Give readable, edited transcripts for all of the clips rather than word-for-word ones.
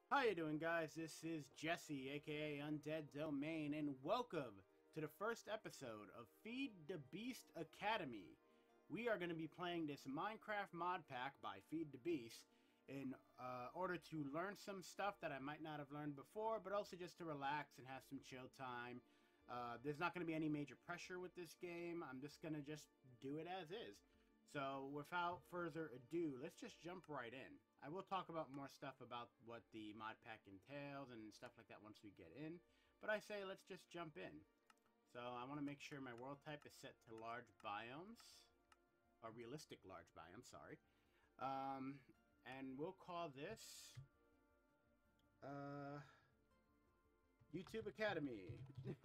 How you doing, guys? This is Jesse, aka Undead Domain, and welcome to the first episode of Feed the Beast Academy. We are going to be playing this Minecraft mod pack by Feed the Beast in order to learn some stuff that I might not have learned before, but also just to relax and have some chill time. There's not going to be any major pressure with this game. I'm just going to do it as is. So without further ado, let's just jump right in. I will talk about more stuff about what the mod pack entails and stuff like that once we get in, but I say let's just jump in. So I want to make sure my world type is set to large biomes, or realistic large biomes, sorry. And we'll call this YouTube Academy.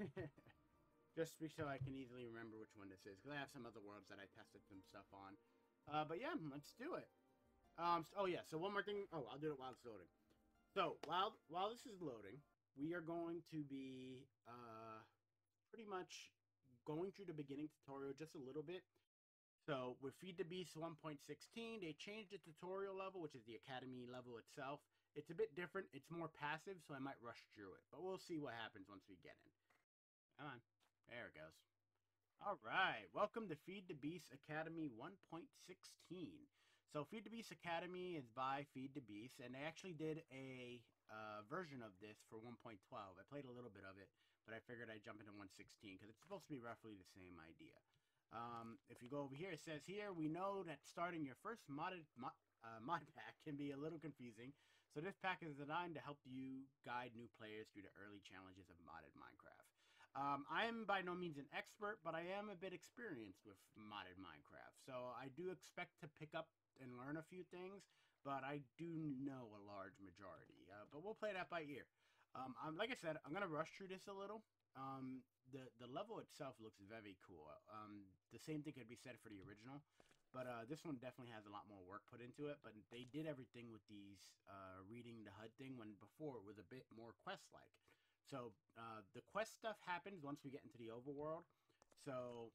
Just so I can easily remember which one this is, because I have some other worlds that I tested some stuff on. But yeah, let's do it. Oh yeah, so one more thing. Oh, I'll do it while it's loading. So while this is loading, we are going to be pretty much going through the beginning tutorial just a little bit. So with Feed the Beast 1.16, they changed the tutorial level, which is the academy level itself. It's a bit different. It's more passive, so I might rush through it. But we'll see what happens once we get in. Come on. There it goes. All right, welcome to Feed the Beast Academy 1.16. So Feed the Beast Academy is by Feed the Beast, and they actually did a version of this for 1.12. I played a little bit of it, but I figured I'd jump into 1.16 because it's supposed to be roughly the same idea. If you go over here, it says here, we know that starting your first mod pack can be a little confusing, so this pack is designed to help you guide new players through the early challenges of modded Minecraft. I am by no means an expert, but I am a bit experienced with modded Minecraft, so I do expect to pick up and learn a few things, but I do know a large majority. But we'll play that by ear. Like I said, I'm gonna rush through this a little. The level itself looks very cool. The same thing could be said for the original, but this one definitely has a lot more work put into it. But they did everything with these reading the HUD thing when before it was a bit more quest-like. So the quest stuff happens once we get into the overworld. So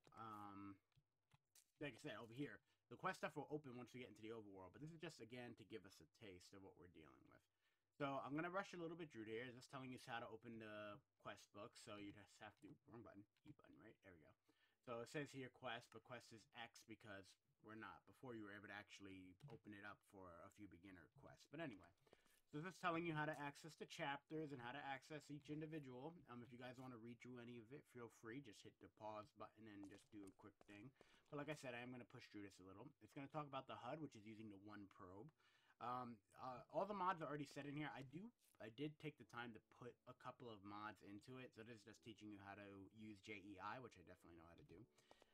like I said, over here, the quest stuff will open once we get into the overworld. But this is just again to give us a taste of what we're dealing with. So I'm gonna rush a little bit through here, just telling you how to open the quest book. So you just have to wrong button, E button, right? There we go. So it says here quest, but quest is X because we're not. Before you were able to actually open it up for a few beginner quests. But anyway, so this is telling you how to access the chapters and how to access each individual. If you guys want to read through any of it, feel free. Just hit the pause button and just do a quick thing. But like I said, I am going to push through this a little. It's going to talk about the HUD, which is using the one probe. All the mods are already set in here. I did take the time to put a couple of mods into it. So this is just teaching you how to use JEI, which I definitely know how to do.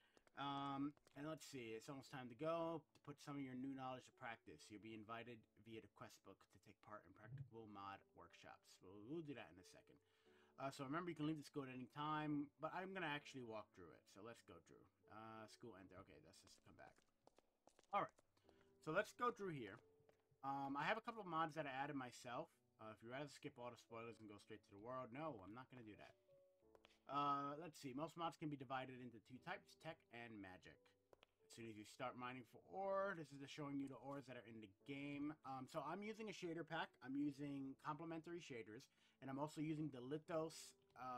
And let's see, it's almost time to go to put some of your new knowledge to practice. You'll be invited via the quest book to take part in practical mod workshops. We'll do that in a second. So remember, you can leave the school at any time, but I'm going to actually walk through it. So let's go through. School enter. Okay, let's just come back. All right, so let's go through here. I have a couple of mods that I added myself. If you'd rather skip all the spoilers and go straight to the world, no, I'm not going to do that. Let's see. Most mods can be divided into two types, tech and magic. As soon as you start mining for ore, this is just showing you the ores that are in the game. So I'm using a shader pack. I'm using complementary shaders, and I'm also using the Lithos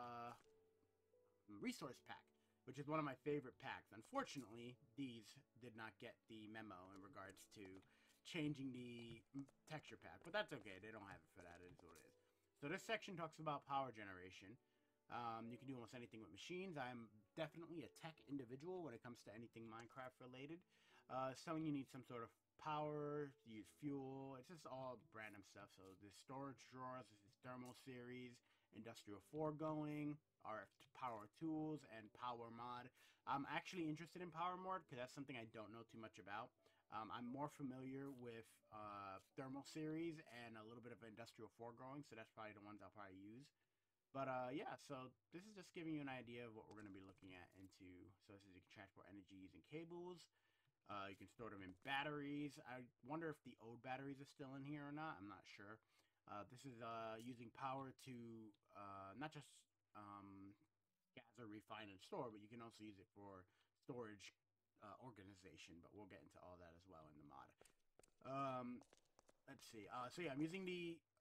resource pack, which is one of my favorite packs. Unfortunately, these did not get the memo in regards to changing the texture pack, but that's okay. They don't have it for that. It is what it is. So this section talks about power generation. You can do almost anything with machines. I'm definitely a tech individual when it comes to anything Minecraft related. Selling you need some sort of power, you use fuel. It's just all random stuff. So the storage drawers, this is thermal series, industrial foregoing, our power tools, and power mod. I'm actually interested in power mod because that's something I don't know too much about. I'm more familiar with thermal series and a little bit of industrial foregoing, so that's probably the ones I'll probably use. But yeah, so this is just giving you an idea of what we're going to be looking at into. So this is you can transport energy using cables. You can store them in batteries. I wonder if the old batteries are still in here or not. I'm not sure. This is using power to not just gather, refine, and store, but you can also use it for storage organization. But we'll get into all that as well in the mod. Let's see. So yeah, I'm using the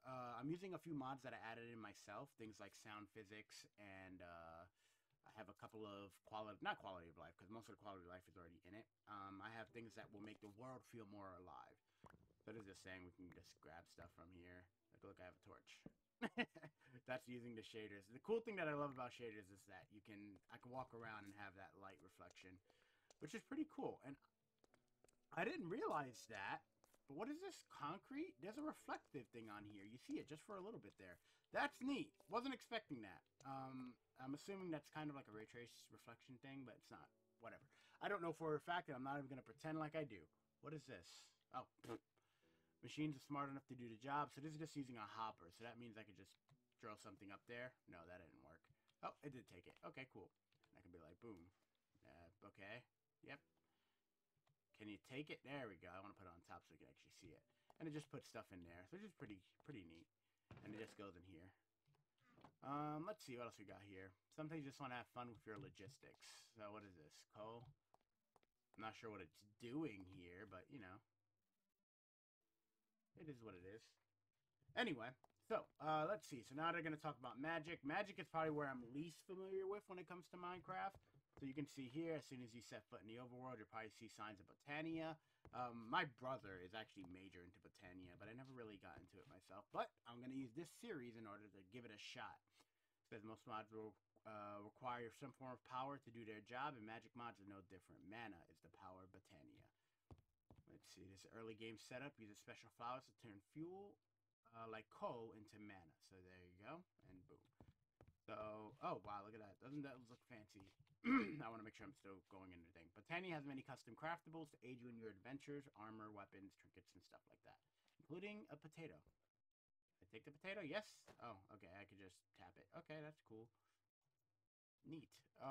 I'm using a few mods that I added in myself, things like sound physics, and I have a couple of not quality of life, because most of the quality of life is already in it. I have things that will make the world feel more alive. So it is just saying we can just grab stuff from here. Like, look, I have a torch. That's using the shaders. The cool thing that I love about shaders is that I can walk around and have that light reflection, which is pretty cool. And I didn't realize that. But what is this? Concrete? There's a reflective thing on here. You see it just for a little bit there. That's neat. Wasn't expecting that. I'm assuming that's kind of like a ray trace reflection thing, but it's not. Whatever. I don't know for a fact, and I'm not even going to pretend like I do. What is this? Oh, machines are smart enough to do the job, so this is just using a hopper. So that means I could just throw something up there. No, that didn't work. Oh, it did take it. Okay, cool. And I can be like, boom. Okay. Yep. Can you take it? There we go. I want to put it on top so you can actually see it. And it just puts stuff in there. So it's just pretty neat. And it just goes in here. Let's see what else we got here. Sometimes you just want to have fun with your logistics. So what is this? Coal? I'm not sure what it's doing here, but you know. It is what it is. Anyway, so let's see. So now they're going to talk about magic. Magic is probably where I'm least familiar with when it comes to Minecraft. So you can see here, as soon as you set foot in the overworld, you'll probably see signs of Botania. My brother is actually major into Botania, but I never really got into it myself. But I'm going to use this series in order to give it a shot. It says most mods will require some form of power to do their job, and magic mods are no different. Mana is the power of Botania. Let's see, this early game setup uses special flowers to turn fuel like coal into mana. So there you go, and boom. So, oh wow, look at that. Doesn't that look fancy? I want to make sure I'm still going into the thing. Botania has many custom craftables to aid you in your adventures, armor, weapons, trinkets, and stuff like that, including a potato. I take the potato? Yes? Oh, okay, I could just tap it. Okay, that's cool. Neat.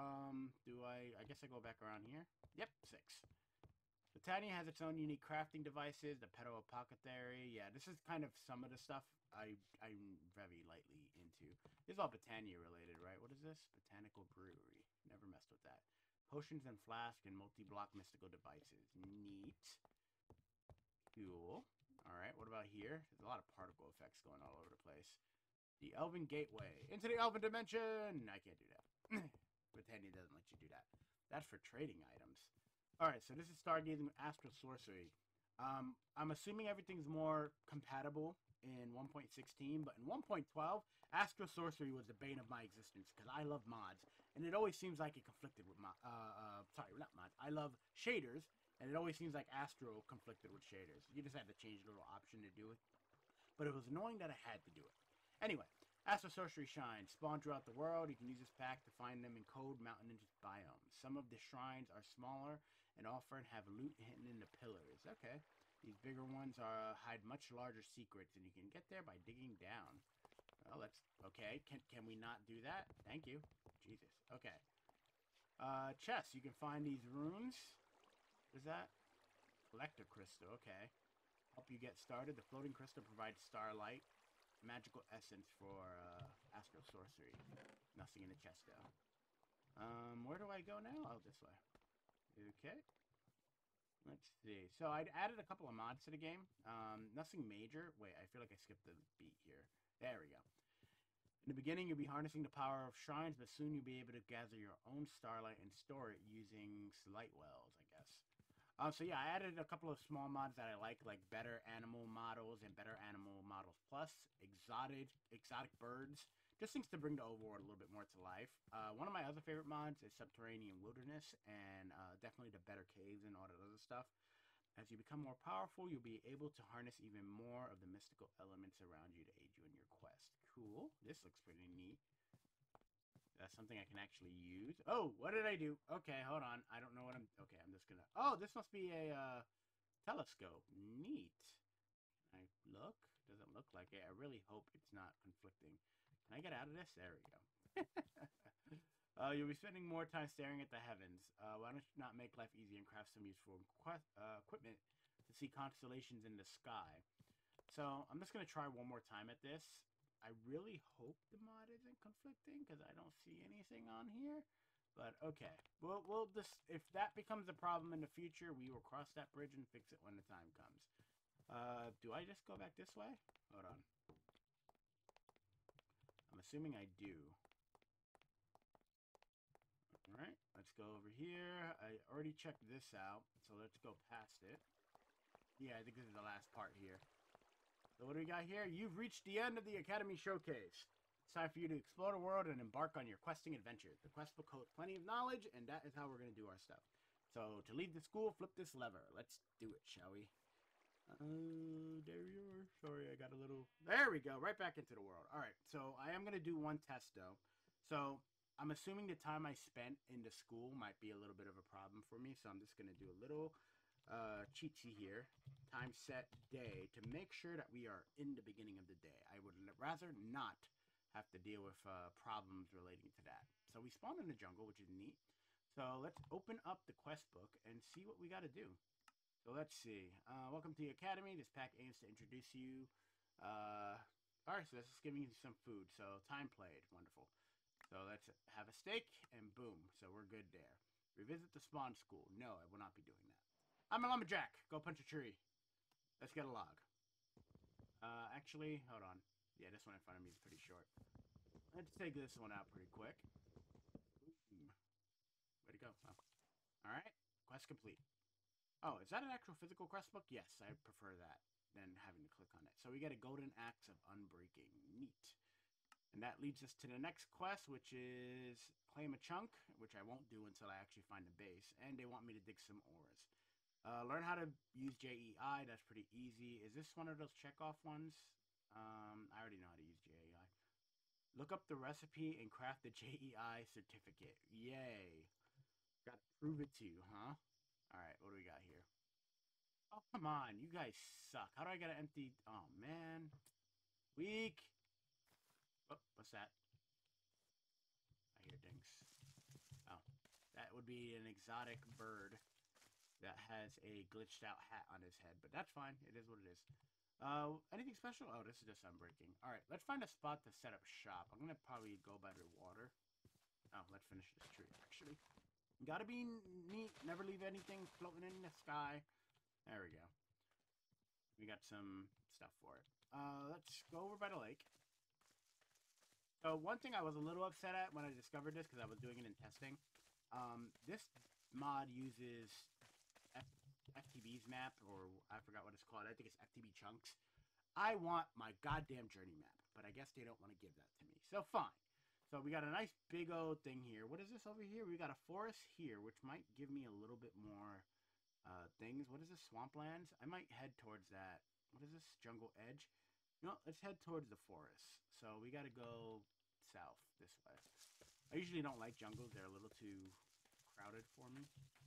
I guess I go back around here? Yep, 6. Botania has its own unique crafting devices, the Pedo Apothecary. Yeah, this is kind of some of the stuff I'm very lightly into. This is all Botania related, right? What is this? Botanical Brewery. Never messed with that. Potions and flask and multi-block mystical devices. Neat. Cool. Alright, what about here? There's a lot of particle effects going all over the place. The Elven Gateway. Into the Elven Dimension! I can't do that. Botania doesn't let you do that. That's for trading items. Alright, so this is stargazing with astral sorcery. I'm assuming everything's more compatible in 1.16, but in 1.12, astral sorcery was the bane of my existence, because I love mods, and it always seems like it conflicted with sorry, not mods. I love shaders, and it always seems like astral conflicted with shaders. You just had to change a little option to do it, but it was annoying that I had to do it. Anyway, astral sorcery shrines spawn throughout the world. You can use this pack to find them in cold mountainous biomes. Some of the shrines are smaller and often have loot hidden in the pillars. Okay. These bigger ones hide much larger secrets, and you can get there by digging down. Oh, let's... Okay, can we not do that? Thank you. Jesus. Okay. Chests. You can find these runes. What is that? Collector crystal. Okay. Help you get started. The floating crystal provides starlight. Magical essence for astral sorcery. Nothing in the chest, though. Where do I go now? Oh, this way. Okay. Let's see. So I added a couple of mods to the game. Nothing major. Wait, I feel like I skipped the beat here. There we go. In the beginning, you'll be harnessing the power of shrines, but soon you'll be able to gather your own starlight and store it using light wells, I guess. So yeah, I added a couple of small mods that I like better animal models and better animal models plus, exotic birds, just things to bring the overworld a little bit more to life. One of my other favorite mods is subterranean wilderness, and definitely the better caves and all that other stuff. As you become more powerful, you'll be able to harness even more of the mystical elements around you to aid you in your quest. Cool. This looks pretty neat. That's something I can actually use. Oh, what did I do? Okay, hold on. I don't know what I'm... Okay, I'm just gonna... Oh, this must be a telescope. Neat. Can I look? Doesn't look like it. I really hope it's not conflicting. Can I get out of this? There we go. You'll be spending more time staring at the heavens. Why don't you not make life easy and craft some useful equipment to see constellations in the sky? So I'm just going to try one more time at this. I really hope the mod isn't conflicting because I don't see anything on here. But okay, we'll just, if that becomes a problem in the future, we will cross that bridge and fix it when the time comes. Do I just go back this way? Hold on. assuming I do. Alright, let's go over here. I already checked this out, so let's go past it. Yeah, I think this is the last part here. So what do we got here? You've reached the end of the Academy Showcase. It's time for you to explore the world and embark on your questing adventure. The quest book holds plenty of knowledge, and that is how we're going to do our stuff. So, to leave the school, flip this lever. Let's do it, shall we? There you are. Sorry, I got a little... There we go. Right back into the world. Alright, so I am going to do one test, though. So, I'm assuming the time I spent in the school might be a little bit of a problem for me. So, I'm just going to do a little cheatsy here. Time set day to make sure that we are in the beginning of the day. I would rather not have to deal with problems relating to that. So, we spawn in the jungle, which is neat. So, let's open up the quest book and see what we got to do. So let's see. Welcome to the Academy. This pack aims to introduce you. Alright, so this is giving you some food. So time played. Wonderful. So let's have a steak and boom. So we're good there. Revisit the spawn school. No, I will not be doing that. I'm a lumberjack. Go punch a tree. Let's get a log. Actually, hold on. Yeah, this one in front of me is pretty short. Let's take this one out pretty quick. Where'd it go? Oh. Alright. Quest complete. Oh, is that an actual physical quest book? Yes, I prefer that than having to click on it. So we get a golden axe of unbreaking. Neat. And that leads us to the next quest, which is claim a chunk, which I won't do until I actually find the base. And they want me to dig some ores. Learn how to use JEI. That's pretty easy. Is this one of those checkoff ones? I already know how to use JEI. Look up the recipe and craft the JEI certificate. Yay. Gotta prove it to you, huh? Alright, what do we got here? Oh, come on. You guys suck. How do I get an empty... Oh, man. Weak. Oh, what's that? I hear dings. Oh, that would be an exotic bird that has a glitched out hat on his head. But that's fine. It is what it is. Anything special? Oh, this is just unbreaking. Alright, let's find a spot to set up shop. I'm going to probably go by the water. Oh, let's finish this tree, actually. Gotta be neat. Never leave anything floating in the sky. There we go. We got some stuff for it. Let's go over by the lake. So one thing I was a little upset at when I discovered this, because I was doing it in testing. This mod uses FTB's map, or I forgot what it's called. I think it's FTB chunks. I want my goddamn journey map, but I guess they don't want to give that to me. So fine. So we got a nice big old thing here. What is this over here? We got a forest here, which might give me a little bit more things. What is this? Swamplands? I might head towards that. What is this? Jungle Edge? No, let's head towards the forest. So we got to go south this way. I usually don't like jungles. They're a little too crowded for me.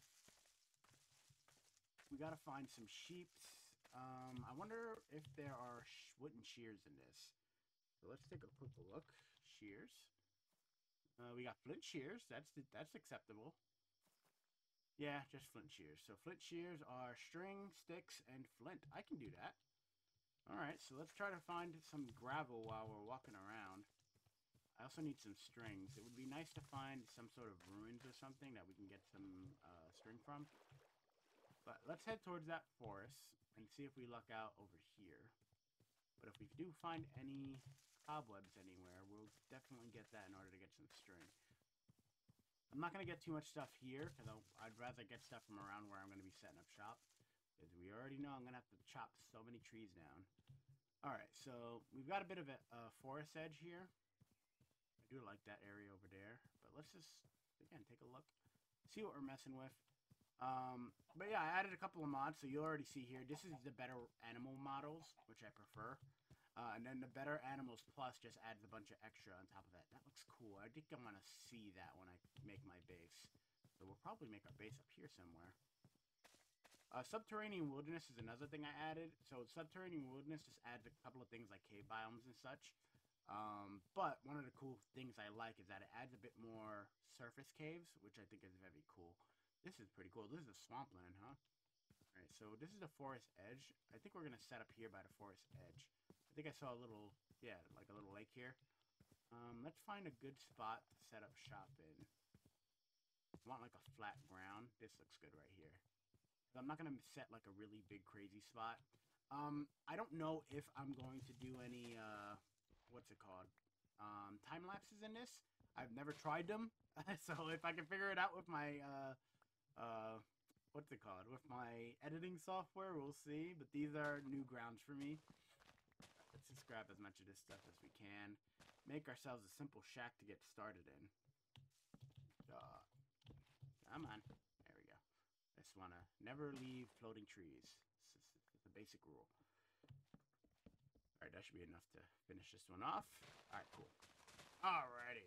We got to find some sheeps. I wonder if there are wooden shears in this. So let's take a quick look. Shears. We got flint shears. That's acceptable. Yeah, just flint shears. So flint shears are string, sticks, and flint. I can do that. Alright, so let's try to find some gravel while we're walking around. I also need some strings. It would be nice to find some sort of ruins or something that we can get some string from. But let's head towards that forest and see if we luck out over here. But if we do find any cobwebs anywhere, we'll definitely get that in order to get some string. I'm not going to get too much stuff here, because I'd rather get stuff from around where I'm going to be setting up shop. Because we already know I'm going to have to chop so many trees down. Alright, so we've got a bit of a forest edge here. I do like that area over there. But let's just, again, take a look. See what we're messing with. But yeah, I added a couple of mods, so you'll already see here. This is the better animal models, which I prefer. And then the Better Animals Plus just adds a bunch of extra on top of that. That looks cool. I think I want to see that when I make my base. So we'll probably make our base up here somewhere. Subterranean Wilderness is another thing I added. So Subterranean Wilderness just adds a couple of things like cave biomes and such. But one of the cool things I like is that it adds a bit more surface caves, which I think is very cool. This is pretty cool. This is a swampland, huh? Alright, so this is the forest edge. I think we're going to set up here by the forest edge. I think I saw a little, yeah, like a little lake here. Let's find a good spot to set up shop in. I want like a flat ground. This looks good right here. I'm not going to set like a really big crazy spot. I don't know if I'm going to do any, what's it called? time lapses in this. I've never tried them, so if I can figure it out with my what's it called? With my editing software, we'll see. But these are new grounds for me. Let's just grab as much of this stuff as we can. Make ourselves a simple shack to get started in. Come on. There we go. Just want to never leave floating trees. It's a basic rule. Alright, that should be enough to finish this one off. Alright, cool. Alrighty.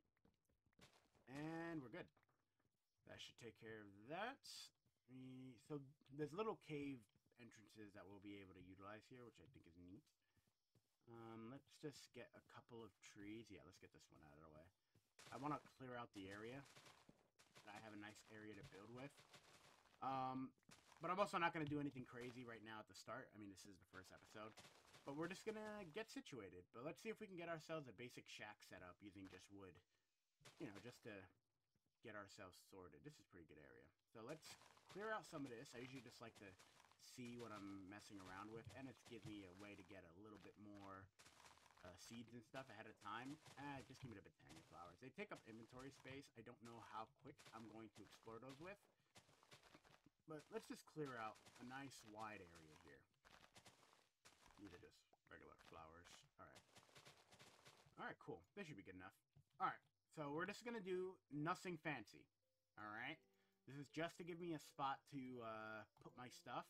And we're good. That should take care of that. So there's little cave entrances that we'll be able to utilize here, which I think is neat. Let's just get a couple of trees. Yeah, let's get this one out of the way. I want to clear out the area. I have a nice area to build with. But I'm also not going to do anything crazy right now at the start. I mean, this is the first episode. But we're just going to get situated. But let's see if we can get ourselves a basic shack set up using just wood. You know, just to get ourselves sorted. This is a pretty good area. So let's clear out some of this. I usually just like to see what I'm messing around with, and it gives me a way to get a little bit more seeds and stuff ahead of time. Just give me the botanic flowers. They take up inventory space. I don't know how quick I'm going to explore those with, but let's just clear out a nice wide area here. These are just regular flowers. Alright, cool. This should be good enough. Alright, so we're just gonna do nothing fancy. Alright, this is just to give me a spot to put my stuff.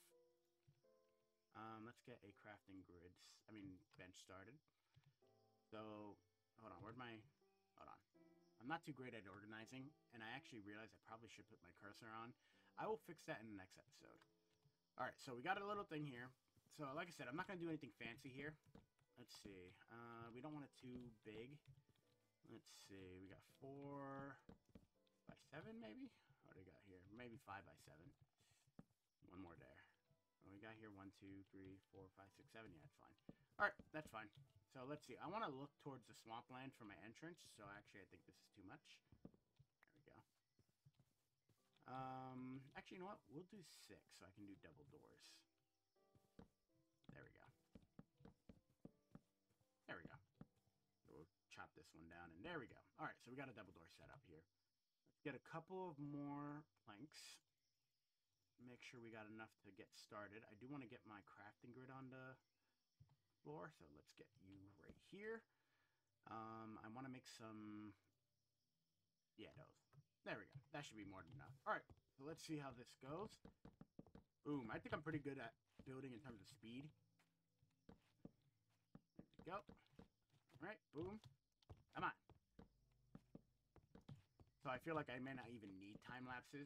Let's get a crafting bench started. So, hold on, hold on. I'm not too great at organizing, and I actually realized I probably should put my cursor on. I will fix that in the next episode. Alright, so we got a little thing here. So, like I said, I'm not going to do anything fancy here. Let's see. We don't want it too big. Let's see. We got 4 by 7, maybe? What do we got here? Maybe 5 by 7. One more there. What we got here? 1, 2, 3, 4, 5, 6, 7. Yeah, that's fine. Alright, that's fine. So, let's see. I want to look towards the swampland for my entrance. So, actually, I think this is too much. There we go. Actually, you know what? We'll do 6 so I can do double doors. There we go. There we go. So we'll chop this one down, and there we go. Alright, so we got a double door set up here. Let's get a couple of more planks. Make sure we got enough to get started. I do want to get my crafting grid on the floor, so let's get you right here. I want to make some... Yeah, those. There we go. That should be more than enough. Alright, so let's see how this goes. Boom. I think I'm pretty good at building in terms of speed. There we go. Alright, boom. Come on. So I feel like I may not even need time lapses.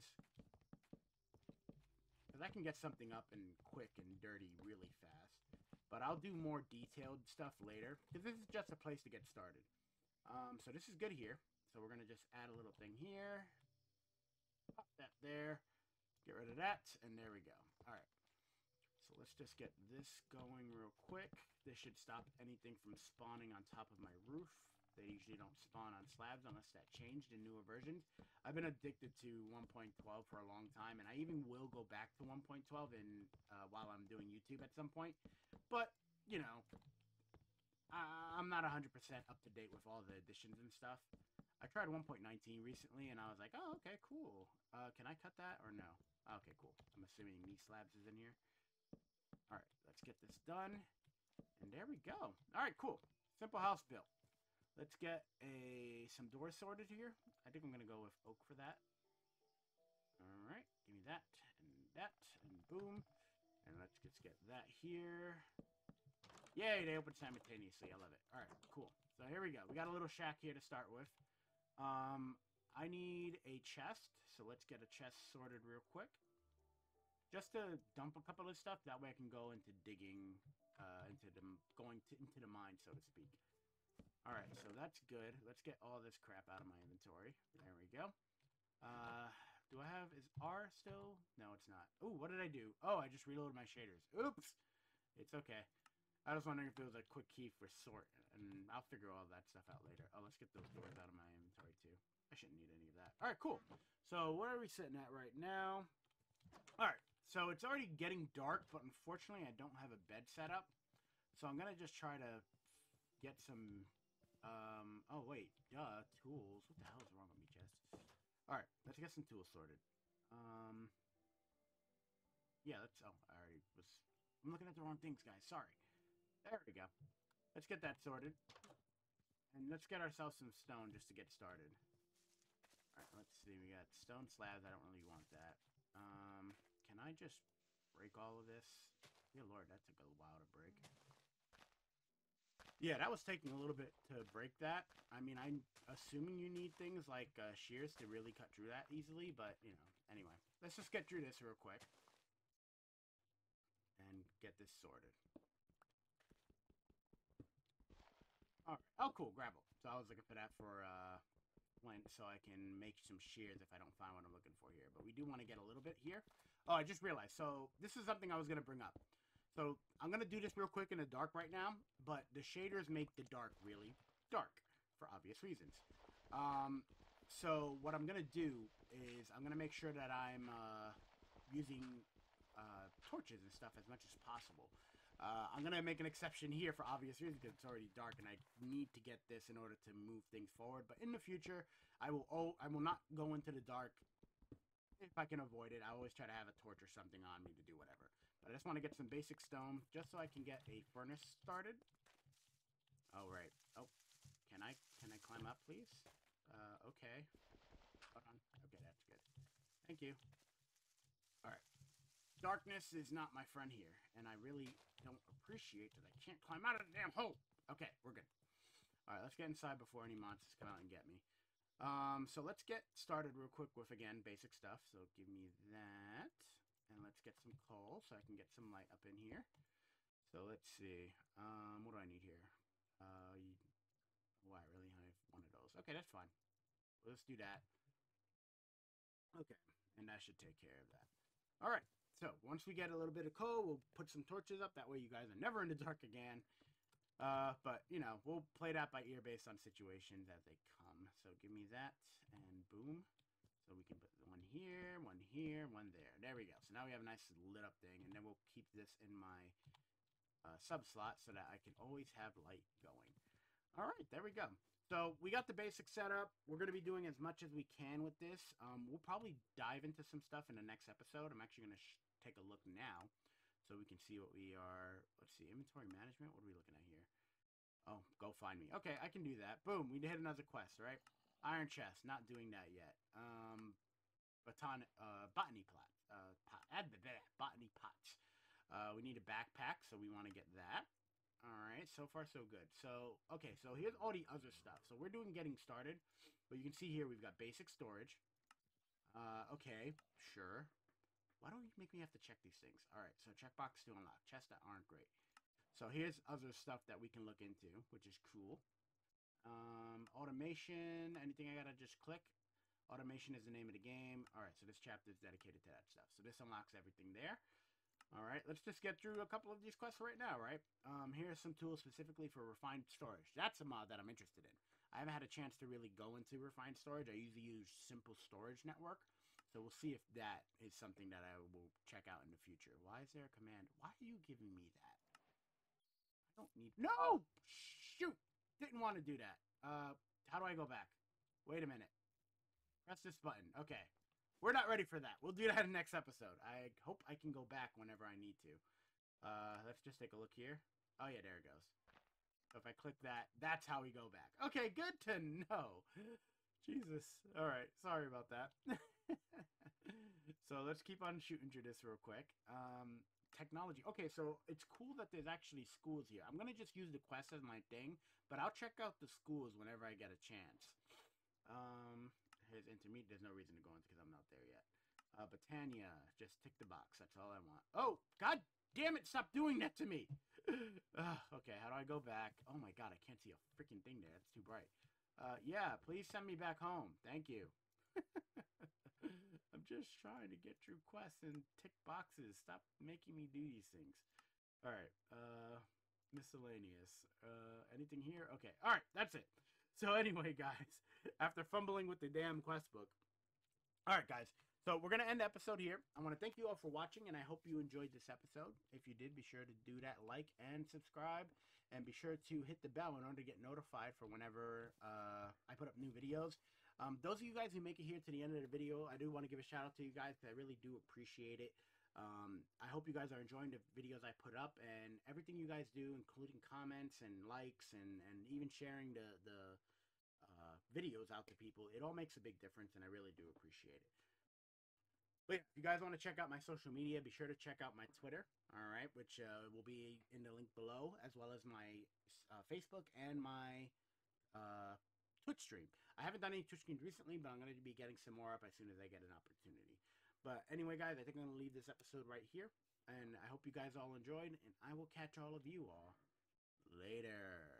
Because I can get something up and quick and dirty really fast. But I'll do more detailed stuff later. Because this is just a place to get started. So this is good here. So we're going to just add a little thing here. Pop that there. Get rid of that. And there we go. Alright. So let's just get this going real quick. This should stop anything from spawning on top of my roof. They usually don't spawn on slabs unless that changed in newer versions. I've been addicted to 1.12 for a long time, and I even will go back to 1.12 while I'm doing YouTube at some point. But, you know, I'm not 100% up to date with all the additions and stuff. I tried 1.19 recently, and I was like, oh, okay, cool. Can I cut that or no? Okay, cool. I'm assuming these slabs is in here. Alright, let's get this done. And there we go. Alright, cool. Simple house built. Let's get some doors sorted here. I think I'm going to go with oak for that. Alright, give me that, and boom. And let's just get that here. Yay, they open simultaneously. I love it. Alright, cool. So here we go. We got a little shack here to start with. I need a chest, so let's get a chest sorted real quick. Just to dump a couple of stuff, that way I can go into digging, into the mine, so to speak. Alright, so that's good. Let's get all this crap out of my inventory. There we go. Do I have... Is R still? No, it's not. Oh, what did I do? Oh, I just reloaded my shaders. Oops! It's okay. I was wondering if it was a quick key for sort, and I'll figure all that stuff out later. Oh, let's get those doors out of my inventory, too. I shouldn't need any of that. Alright, cool. So, where are we sitting at right now? Alright, so it's already getting dark, but unfortunately I don't have a bed set up. So I'm going to just try to get some Oh wait, duh, tools. What the hell is wrong with me, Jess? Alright, let's get some tools sorted. Yeah, let's, oh, I already was, I'm looking at the wrong things, guys, sorry. There we go. Let's get that sorted. And let's get ourselves some stone just to get started. Alright, let's see, we got stone slabs, I don't really want that. Can I just break all of this? Dear Lord, that took a while to break. Yeah, that was taking a little bit to break that. I mean, I'm assuming you need things like shears to really cut through that easily, but, you know, anyway. Let's just get through this real quick. And get this sorted. Alright. Oh, cool, gravel. So I was looking for that for, flint, so I can make some shears if I don't find what I'm looking for here. But we do want to get a little bit here. Oh, I just realized. So this is something I was going to bring up. So I'm going to do this real quick in the dark right now, but the shaders make the dark really dark for obvious reasons. So what I'm going to do is I'm going to make sure that I'm using torches and stuff as much as possible. I'm going to make an exception here for obvious reasons because it's already dark and I need to get this in order to move things forward. But in the future, I will not go into the dark if I can avoid it. I always try to have a torch or something on me to do whatever. But I just want to get some basic stone just so I can get a furnace started. Oh, right. Oh, can I climb up, please? Okay. Hold on. Okay, that's good. Thank you. All right. Darkness is not my friend here, and I really don't appreciate that I can't climb out of the damn hole. Okay, we're good. All right, let's get inside before any monsters come out and get me. So let's get started real quick with, again, basic stuff. So give me that. And let's get some coal so I can get some light up in here. So let's see. What do I need here? I really have one of those. Okay, that's fine. Let's do that. Okay, and that should take care of that. All right, so once we get a little bit of coal, we'll put some torches up. That way you guys are never in the dark again. But, you know, we'll play that by ear based on situations as they come. So give me that, and boom. So we can put one here, one there. There we go. So now we have a nice lit up thing, and then we'll keep this in my sub slot so that I can always have light going. All right, there we go. So we got the basic setup. We're going to be doing as much as we can with this. We'll probably dive into some stuff in the next episode. I'm actually going to take a look now so we can see what we are. Let's see, inventory management. What are we looking at here? Oh, go find me. Okay, I can do that. Boom, we hit another quest, right? Iron chest, not doing that yet. Botany plots. Botany pots. We need a backpack, so we want to get that. Alright, so far so good. So, okay, so here's all the other stuff. So we're doing getting started. But you can see here we've got basic storage. Okay, sure. Why don't you make me have to check these things? Alright, so checkbox to unlock. Chests that aren't great. So here's other stuff that we can look into, which is cool. Automation, anything I gotta just click. Automation is the name of the game. Alright, so this chapter is dedicated to that stuff. So this unlocks everything there. Alright, let's just get through a couple of these quests right now, right? Here's some tools specifically for refined storage. That's a mod that I'm interested in. I haven't had a chance to really go into refined storage. I usually use simple storage network. So we'll see if that is something that I will check out in the future. Why is there a command? Why are you giving me that? I don't need... No! Shoot! Didn't want to do that. How do I go back? Wait a minute. Press this button. Okay. We're not ready for that. We'll do that in the next episode. I hope I can go back whenever I need to. Let's just take a look here. Oh, yeah, there it goes. So if I click that, that's how we go back. Okay, good to know. Jesus. All right. Sorry about that. So let's keep on shooting through this real quick. Technology. Okay, so it's cool that there's actually schools here. I'm going to just use the quest as my thing, but I'll check out the schools whenever I get a chance. Here's intermediate. There's no reason to go into because I'm not there yet. Botania. Just tick the box. That's all I want. Oh, god damn it. Stop doing that to me. Okay, how do I go back? Oh my god, I can't see a freaking thing there. It's too bright. Yeah, please send me back home. Thank you. I'm just trying to get through quests and tick boxes. Stop making me do these things. Alright, miscellaneous. Anything here? Okay, alright, that's it. So anyway, guys, after fumbling with the damn quest book. Alright, guys, so we're going to end the episode here. I want to thank you all for watching, and I hope you enjoyed this episode. If you did, be sure to do that like and subscribe. and be sure to hit the bell in order to get notified for whenever I put up new videos. Those of you guys who make it here to the end of the video, I do want to give a shout out to you guys because I really do appreciate it. I hope you guys are enjoying the videos I put up and everything you guys do, including comments and likes and even sharing the videos out to people. It all makes a big difference, and I really do appreciate it. But yeah, if you guys want to check out my social media, be sure to check out my Twitter, all right, which will be in the link below, as well as my Facebook and my Twitch stream. I haven't done any Twitch streams recently, but I'm going to be getting some more up as soon as I get an opportunity. But anyway, guys, I think I'm going to leave this episode right here, and I hope you guys all enjoyed, and I will catch all of you all later.